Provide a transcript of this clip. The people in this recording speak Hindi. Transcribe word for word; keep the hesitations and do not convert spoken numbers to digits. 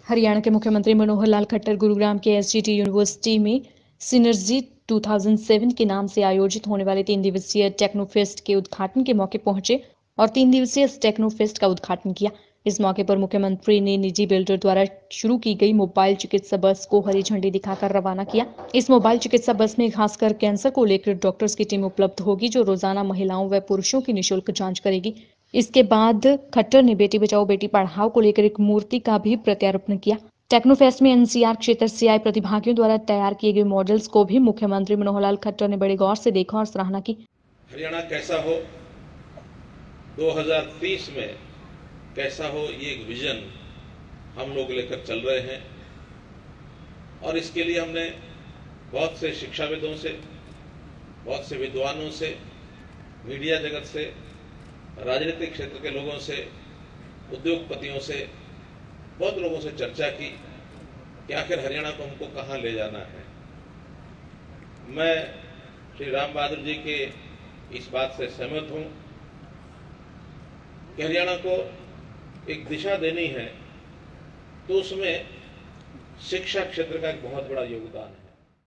हरियाणा के मुख्यमंत्री मनोहर लाल खट्टर गुरुग्राम के एसजीटी यूनिवर्सिटी में सिनर्जी दो हज़ार सात के नाम से आयोजित होने वाले तीन दिवसीय टेक्नोफेस्ट के उद्घाटन के मौके पहुंचे और तीन दिवसीय इस टेक्नोफेस्ट का उद्घाटन किया। इस मौके पर मुख्यमंत्री ने निजी बिल्डर द्वारा शुरू की गई मोबाइल चिकित्सा बस को हरी झंडी दिखाकर रवाना किया। इस मोबाइल चिकित्सा बस में खासकर कैंसर को लेकर डॉक्टर्स की टीम उपलब्ध होगी, जो रोजाना महिलाओं व पुरुषों की निःशुल्क जांच करेगी। इसके बाद खट्टर ने बेटी बचाओ बेटी पढ़ाओ को लेकर एक मूर्ति का भी प्रत्यारोपण किया। टेक्नोफेस्ट में एनसीआर क्षेत्र से आए प्रतिभागियों द्वारा तैयार किए गए मॉडल्स को भी मुख्यमंत्री मनोहर लाल खट्टर ने बड़े गौर से देखा और सराहना की। हरियाणा कैसा हो, दो हज़ार तीस में कैसा हो, ये एक विजन हम लोग लेकर चल रहे हैं और इसके लिए हमने बहुत से शिक्षाविदों से, बहुत से विद्वानों से, मीडिया जगत से, राजनीतिक क्षेत्र के लोगों से, उद्योगपतियों से, बहुत लोगों से चर्चा की कि आखिर हरियाणा को हमको कहां ले जाना है। मैं श्री राम बहादुर जी के इस बात से सहमत हूं कि हरियाणा को एक दिशा देनी है तो उसमें शिक्षा क्षेत्र का एक बहुत बड़ा योगदान है।